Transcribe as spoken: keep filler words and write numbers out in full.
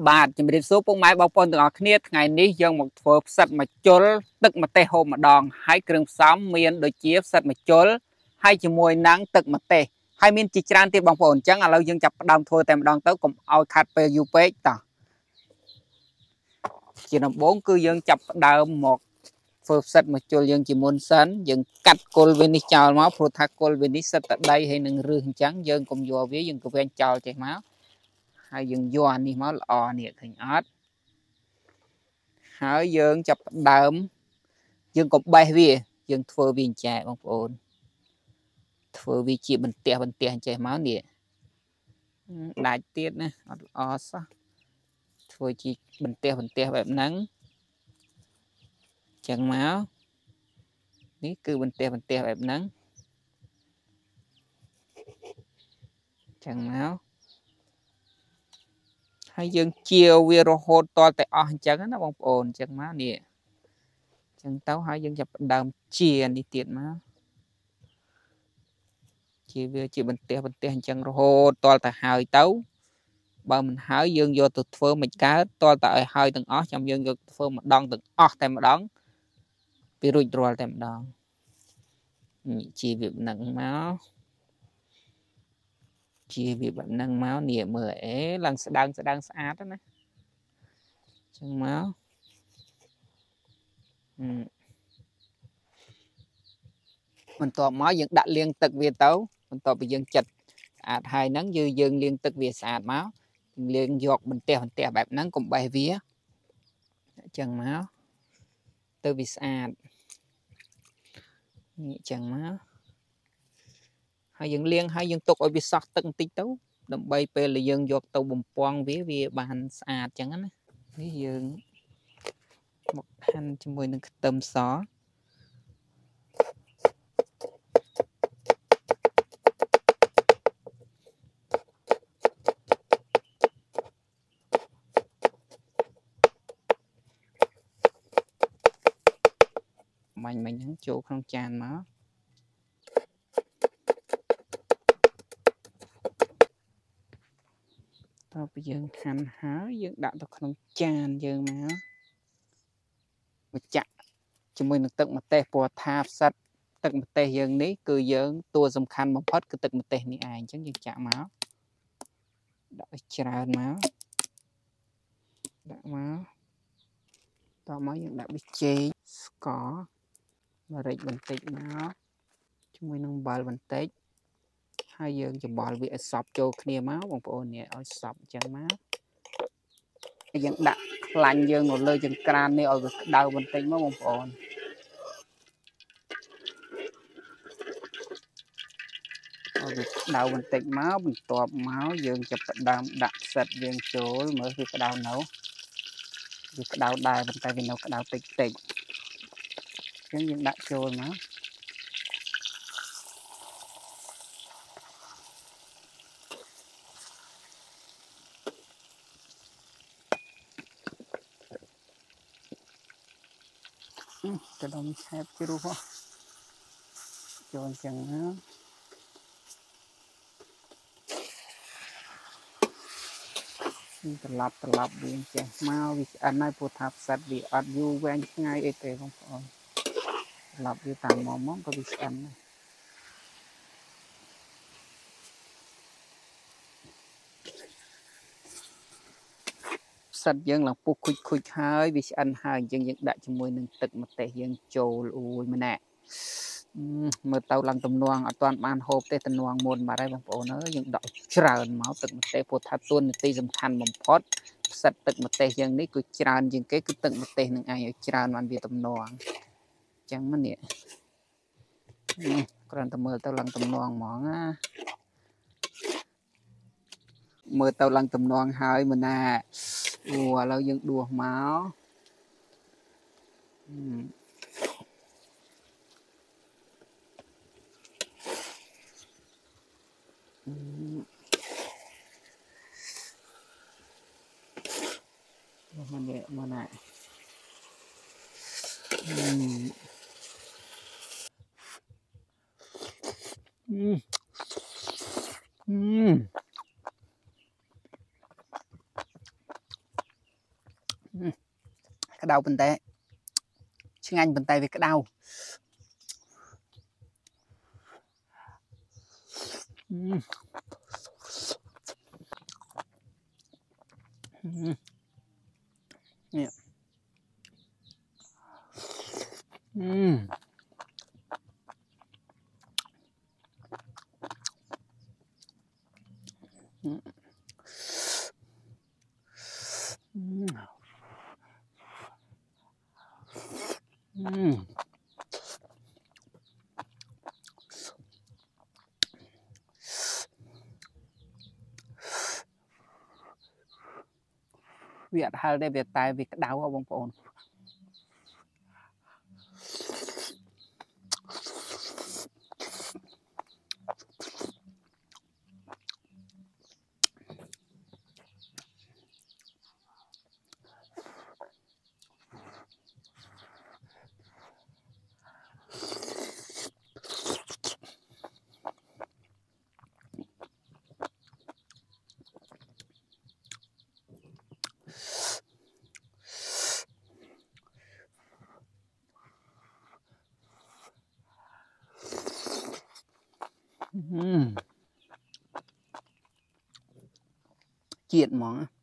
បាទជំរាបសួរពុកម៉ែបងប្អូនទាំងអស់គ្នាថ្ងៃនេះយើងមកធ្វើផ្សិតម្ជុលទឹកម្ទេសហូបម្ដងហើយគ្រឿងផ្សំមានដូចជាផ្សិតម្ជុលហើយជាមួយនឹងទឹកម្ទេសហើយមានជាច្រើនទៀតបងប្អូនអញ្ចឹងឥឡូវយើងចាប់ផ្ដើមធ្វើតែម្ដងទៅកុំឲ្យខាត់ពេលយូរពេកតោះជាដំបូងគឺយើងចាប់ផ្ដើមមកធ្វើផ្សិតម្ជុលយើងជាមុនសិនយើងកាត់គល់វានេះចោលមកព្រោះថាគល់វានេះសិតតែដីហើយនឹងរឹសអញ្ចឹងយើងកុំយកវាយើងក៏វែងចោលចេះមកហើយយើងយកអានេះមកល្អនេះឃើញអត់ហើយយើងចាប់ផ្ដើមយើងកុំបេះវាយើងធ្វើវាអញ្ចែបងប្អូនធ្វើវាជាបន្ទះបន្ទះអញ្ចេះមកនេះដាច់ទៀតណាអត់ល្អសោះធ្វើជាបន្ទះបន្ទះបែបហ្នឹងចឹងមកនេះគឺបន្ទះបន្ទះបែបហ្នឹងចឹងមកហើយយើងជាវារហូតតតែអស់អញ្ចឹងណាបងប្អូនអញ្ចឹងមកនេះអញ្ចឹងទៅហើយយើងចាប់ផ្ដើមជានេះទៀតមកជាវាជាបន្ទះបន្ទះអញ្ចឹងរហូតតតែហើយទៅបើមិនហើយយើងយកទៅធ្វើមិនកើតតតែឲ្យហើយទាំងអស់ចាំយើងយកធ្វើម្ដងទាំងអស់តែម្ដងពីរួចរាល់តែម្ដងជាវាហ្នឹងមកជាវាបែបហ្នឹងមកនេះមើលអេឡើងស្ដើងស្ដើងស្អាតណាចឹងមកបន្ទាប់មកយើងដាក់លាងទឹកវាទៅបន្ទាប់ពីយើងចិតស្អាតហើយហ្នឹងយើងយើងលាងទឹកវាស្អាតមកលាងយកបន្ទះបន្ទះបែបហ្នឹងកុំបេះវាចឹងមកទៅវាស្អាតនេះចឹងមកហើយយើងលាងហើយយើងទុកឲ្យវាសោះទឹកបន្តិចទៅដើម្បីពេលដែលយើងយកទៅបំពងវាវាបានស្អាតចឹងណានេះយើងមកហាន់ជាមួយនឹងខ្ទឹមសមាញ់មិញហ្នឹងចូលក្នុងចានមកតទៅពីយើងហាន់ហើយយើងដាក់ទៅក្នុងចានយើងមកមកចាក់ជាមួយនឹងទឹកម្ទេសព្រោះថាផ្សិតទឹកម្ទេសយើងនេះគឺយើងតួសំខាន់បំផុតគឺទឹកម្ទេសនេះឯងអញ្ចឹងយើងចាក់មកដាក់ឲ្យច្រើនមកដាក់មកតមកយើងដាក់ប៊ីចេងស្ករម្រេចបន្តិចមកជាមួយនឹងអំបិលបន្តិចហើយយើងច្បល់វាឲ្យសព្វចូលគ្នាមកបងប្អូននេះឲ្យសព្វអញ្ចឹងមកយើងដាក់ខ្លាញ់យើងនៅលើចង្ក្រាននេះឲ្យវាក្តៅបន្តិចមកបងប្អូនឲ្យវាក្តៅបន្តិចមកបន្ទាប់មកយើងចាប់ផ្ដើមដាក់ផ្សិតយើងចូលមើលវាក្តៅនៅវាក្តៅដែរប៉ុន្តែវានៅក្តៅតិចតិចអញ្ចឹងយើងដាក់ចូលមកទៅដុំឆែបជ្រុះចូលអញ្ចឹងណាត្រឡប់ត្រឡប់វាចេះមកវាឆ្អិនហើយព្រោះថាផ្សិតវាអត់យូរវែងឆ្ងាយអីទេបងប្អូនត្រឡប់វាតាមមកមកក៏វាឆ្អិនដែរផ្សិតយើងឡើងពុះខូចខូចហើយវាឆ្អិនហើយអញ្ចឹងយើងដាក់ជាមួយនឹងទឹកម្ទេសយើងចូលអូយម្នាក់មើលទៅឡើងទំនងអត់ទាន់បានហូបទេទំនងមុនបាត់ហើយបងប្អូនអើយយើងដកច្រើនមកទឹកម្ទេសព្រោះថាតួនាទីសំខាន់បំផុតផ្សិតទឹកម្ទេសយើងនេះគឺច្រើនជាងគេគឺទឹកម្ទេសនឹងឯងឲ្យច្រើនបានវាទំនងអញ្ចឹងមកនេះគ្រាន់តែមើលទៅឡើងទំនងហ្មងណាមើលទៅឡើងទំនងហើយមិនណាអូឥឡូវយើងដួសមកมันเนี่ยมันอ่ะอืมอืมอืม cái đau bên tay chứ anh bên tay về cái đau uhm. Uhm. Yeah. Uhm. Uhm. Uhm. Việc hai đây việc tài việc đau không bông bồn uhm. Chuyện món